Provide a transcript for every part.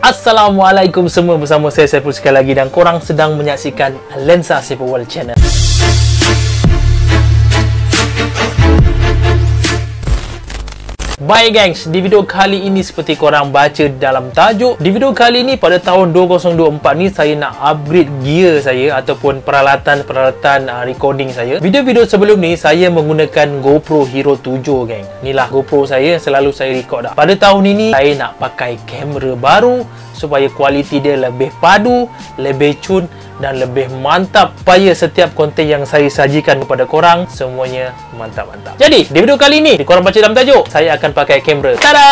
Assalamualaikum semua, bersama saya Saiful sekali lagi dan korang sedang menyaksikan Lensa Saiful World Channel. Baik gengs, di video kali ini seperti korang baca dalam tajuk, di video kali ini pada tahun 2024 ni saya nak upgrade gear saya ataupun peralatan recording saya. Video-video sebelum ni saya menggunakan GoPro Hero 7 geng. Inilah GoPro saya, selalu saya record dah. Pada tahun ini saya nak pakai kamera baru supaya kualiti dia lebih padu, lebih cun dan lebih mantap, supaya setiap konten yang saya sajikan kepada korang semuanya mantap-mantap. Jadi di video kali ini, korang baca dalam tajuk, saya akan pakai kamera. Tada!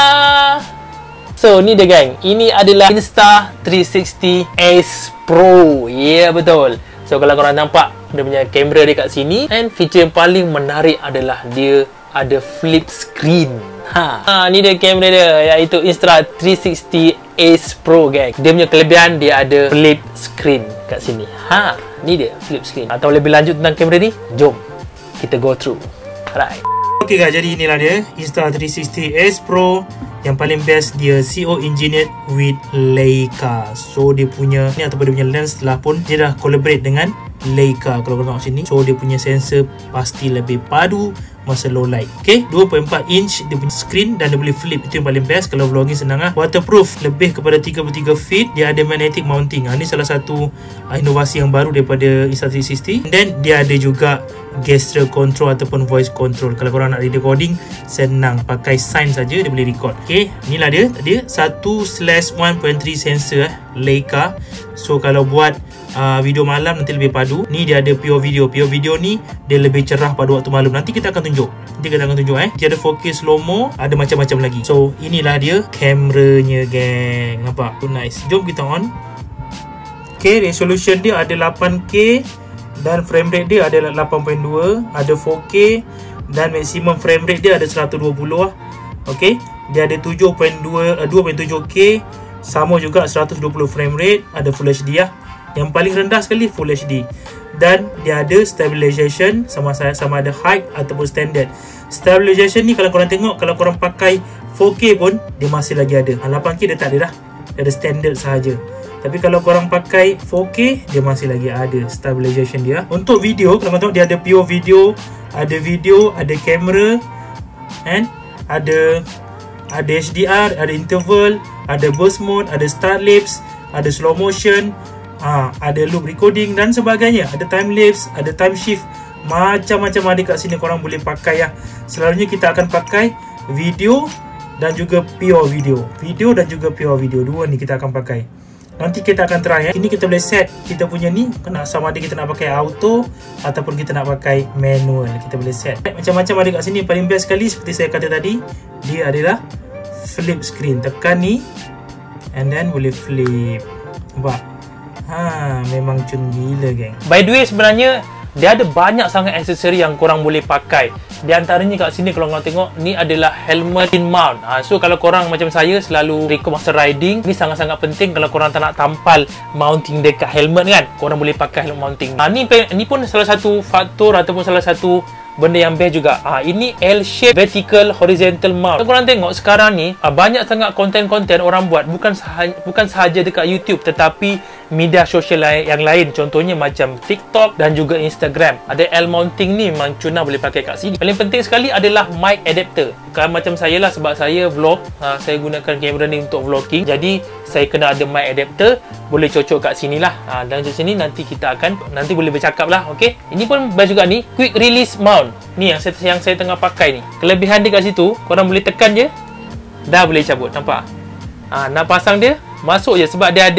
So ni dia gang, ini adalah Insta360 Ace Pro. Ya yeah, betul. So kalau korang nampak dia punya kamera dia kat sini, and feature yang paling menarik adalah dia ada flip screen. Ni dia kamera dia, iaitu Insta360 Ace Pro gang. Dia punya kelebihan dia ada flip screen kat sini. Ni dia flip screen. Atau lebih lanjut tentang kamera ni, jom kita go through. Alright. Okay guys, jadi inilah dia Insta360 Ace Pro. Yang paling best, dia CO engineered with Leica. So dia punya ni ataupun dia punya lens lah pun dia dah collaborate dengan Leica. Kalau korang tengok sini, so dia punya sensor pasti lebih padu masa low light. Okay, 2.4 inch dia punya screen dan dia boleh flip. Itu yang paling best. Kalau vlogging senang lah. Waterproof lebih kepada 33 feet. Dia ada magnetic mounting. Ni salah satu inovasi yang baru daripada Insta360. And then dia ada juga gesture control ataupun voice control. Kalau korang nak recording, senang, pakai sign saja dia boleh record. Okay, inilah dia 1/1.3 sensor Leica. So kalau buat video malam nanti lebih padu. Ni dia ada pure video. Pure video ni dia lebih cerah pada waktu malam. Nanti kita akan tunjuk. Dia ada 4K slow-mo, ada macam-macam lagi. So inilah dia kameranya geng. Nampak? So nice. Jom kita on. Okay, resolution dia ada 8K dan frame rate dia ada 8.2, ada 4K dan maximum frame rate dia ada 120 lah. Okay, dia ada 2.7K, sama juga 120 frame rate, ada Full HD lah. Yang paling rendah sekali Full HD. Dan dia ada stabilization, sama ada height ataupun standard. Stabilization ni kalau korang tengok, kalau korang pakai 4K pun dia masih lagi ada. 8K dia tak ada dah, dia ada standard sahaja. Tapi kalau korang pakai 4K, dia masih lagi ada stabilization dia. Untuk video, kalau korang tengok dia ada pure video, ada kamera, and ada HDR, ada interval, ada burst mode, ada start lapse, ada slow motion, ada loop recording dan sebagainya. Ada time lapse, ada time shift, macam-macam ada kat sini korang boleh pakai lah. Selalunya kita akan pakai video dan juga pure video. Dan juga pure video, dua ni kita akan pakai. Nanti kita akan try. Ini kita boleh set kita punya ni, sama ada kita nak pakai auto ataupun kita nak pakai manual. Kita boleh set macam-macam ada kat sini. Paling best sekali seperti saya kata tadi, dia adalah flip screen. Tekan ni and then boleh flip. Nampak? Memang cun gila geng. By the way, sebenarnya dia ada banyak sangat aksesori yang korang boleh pakai. Di antaranya kat sini kalau korang tengok, ni adalah helmet in mount. So kalau korang macam saya selalu record masa riding, ni sangat-sangat penting. Kalau korang tak nak tampal mounting dekat helmet kan, korang boleh pakai helmet mounting. Ni pun salah satu faktor ataupun salah satu benda yang best juga. Ini L-shape vertical horizontal mount. Kalau korang tengok sekarang ni, banyak sangat konten-konten orang buat, bukan sahaja dekat YouTube tetapi media sosial yang lain. Contohnya macam TikTok dan juga Instagram. Ada L-mounting ni memang cuna boleh pakai kat sini. Paling penting sekali adalah mic adapter. Kalau macam saya lah, sebab saya vlog, saya gunakan kamera ni untuk vlogging. Jadi saya kena ada mic adapter, boleh cocok kat sini lah. Dan kat sini nanti kita akan boleh bercakap lah. Okay, ini pun best juga ni, quick release mount. Ni yang saya tengah pakai ni. Kelebihan dia kat situ, korang boleh tekan je, dah boleh cabut. Nampak? Nak pasang dia, masuk je sebab dia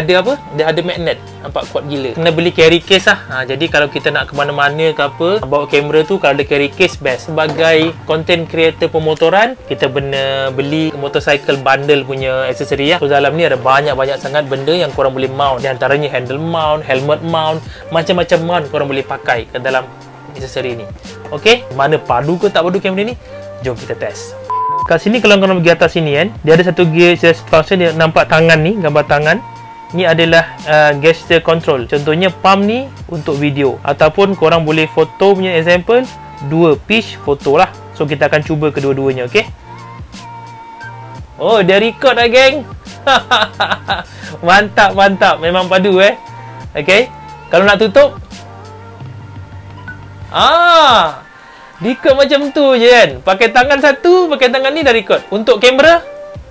ada magnet. Nampak kuat gila. Kena beli carry case lah. Jadi kalau kita nak ke mana-mana ke apa, bawa kamera tu, kalau ada carry case best. Sebagai content creator pemotoran, kita beli motorcycle bundle punya aksesori lah. So dalam ni ada banyak-banyak sangat benda yang korang boleh mount. Di antaranya handle mount, helmet mount, macam-macam mount korang boleh pakai ke dalam aksesori ni. Okay, mana padu ke tak padu kamera ni? Jom kita test. Kat sini kalau korang pergi atas sini kan, dia ada satu gesture function. Dia nampak tangan ni, gambar tangan ni adalah gesture control. Contohnya palm ni untuk video, ataupun korang boleh foto punya example, dua pitch foto lah. So kita akan cuba kedua-duanya. Okay, oh dia record dah geng. Mantap, mantap. Memang padu Okay. Kalau nak tutup, record macam tu je kan. Pakai tangan satu, pakai tangan ni dah record. Untuk kamera,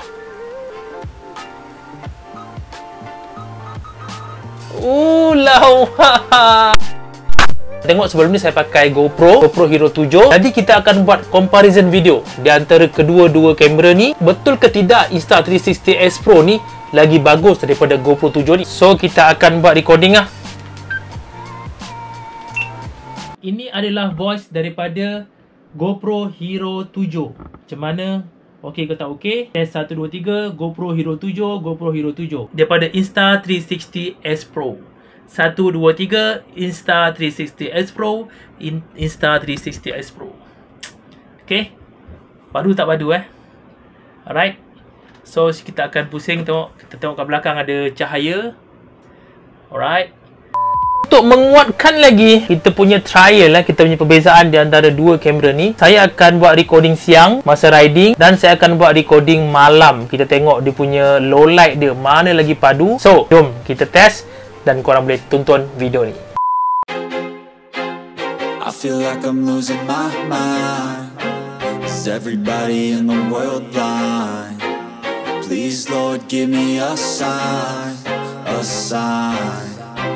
lawa. Tengok sebelum ni saya pakai GoPro Hero 7. Jadi kita akan buat comparison video di antara kedua-dua kamera ni. Betul ke tidak Insta360S Pro ni lagi bagus daripada GoPro 7 ni? So kita akan buat recording lah. Ini adalah voice daripada GoPro Hero 7. Macam mana? Okey ke tak okey? Test 1, 2, 3. GoPro Hero 7, GoPro Hero 7. Daripada Insta360S Pro. 1, 2, 3. Insta360S Pro. Insta360S Pro. Okey. Padu tak padu Alright. So kita akan pusing tengok. Kita tengok kat belakang ada cahaya. Alright. Untuk menguatkan lagi kita punya trial kita punya perbezaan di antara dua kamera ni, saya akan buat recording siang masa riding dan saya akan buat recording malam. Kita tengok dia punya low light dia mana lagi padu. So, jom kita test dan korang boleh tonton video ni. I feel like I'm losing my mind. Is everybody in the world blind? Please Lord give me a sign, a sign.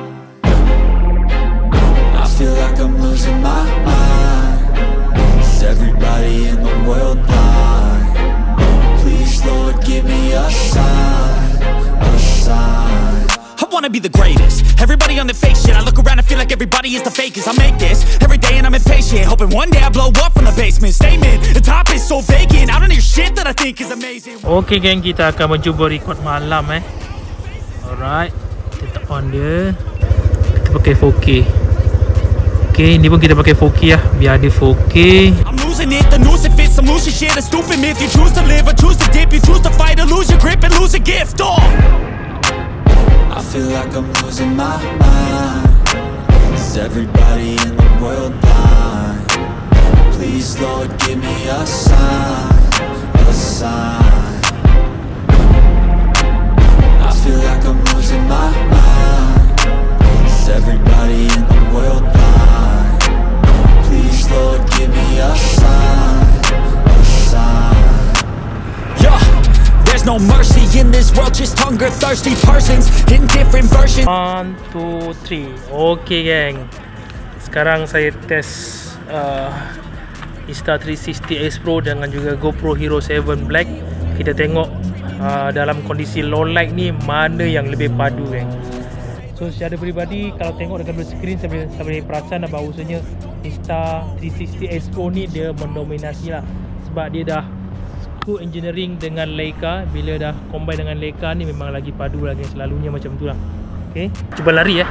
I feel like I'm losing my mind. Is everybody in the world blind? Please Lord give me a sign, a sign. I wanna be the greatest. Everybody on the fake shit. I look around and feel like everybody is the fakest. I make this every day and I'm impatient, hoping one day I blow up from the basement. Statement, the top is so vacant. I don't hear shit that I think is amazing. Okay geng, kita akan mencuba record malam Alright. Kita on dia. Kita pakai 4K. Okay, ni pun kita pakai 4K biar dia 4K. I'm losing it, the noose it fits, I'm losing shit. A stupid myth, you choose to live or choose to dip. You choose to fight or lose your grip and lose a gift. I feel like I'm losing my mind. Is everybody in the world blind? Please Lord give me a sign, a sign. I feel like I'm losing my mind. Is everybody in the world blind? Please Lord give me a sign, a sign. Yeah, there's no mercy in this world, just hunger-thirsty persons in different versions. 1, 2, 3. Okay geng, sekarang saya test Insta360S Pro dengan juga GoPro Hero 7 Black. Kita tengok dalam kondisi low light ni mana yang lebih padu geng. So secara peribadi, kalau tengok dekat skrin saya boleh perasan bahawasanya Insta360S Pro ni dia mendominasi lah. Sebab dia dah co-engineering dengan Leica. Bila dah combine dengan Leica ni memang lagi padu lagi. Selalunya macam tu lah. Okay, cuba lari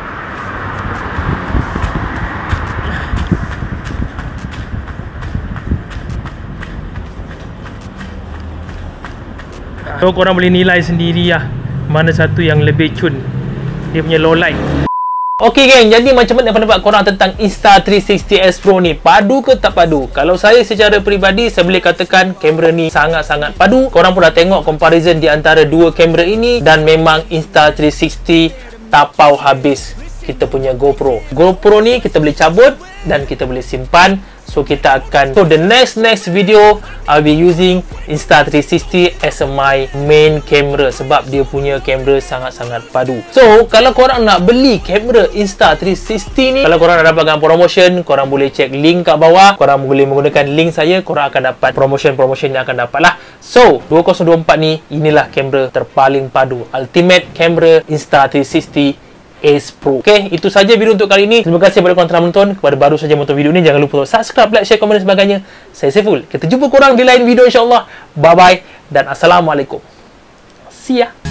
So korang boleh nilai sendiri lah mana satu yang lebih cun dia punya low light. Okay geng, jadi macam mana pendapat korang tentang Insta360S Pro ni? Padu ke tak padu? Kalau saya secara peribadi, saya boleh katakan kamera ni sangat-sangat padu. Korang pun dah tengok comparison di antara dua kamera ini dan memang Insta360 tapau habis kita punya GoPro. GoPro ni kita boleh cabut dan kita boleh simpan. So kita akan, so the next video I'll be using Insta360 as my main camera sebab dia punya kamera sangat-sangat padu. So kalau korang nak beli kamera Insta360 ni, kalau korang nak dapatkan promotion, korang boleh check link kat bawah. Korang boleh menggunakan link saya, korang akan dapat promotion yang akan dapat lah. So 2024 ni, inilah kamera terpaling padu, ultimate kamera Insta360S Pro. Okay, itu saja video untuk kali ini. Terima kasih kepada korang telah menonton. Kepada baru saja menonton video ini, jangan lupa untuk subscribe, like, share, komen dan sebagainya. Saya Saiful. Kita jumpa korang di lain video insyaAllah. Bye bye dan Assalamualaikum. See ya.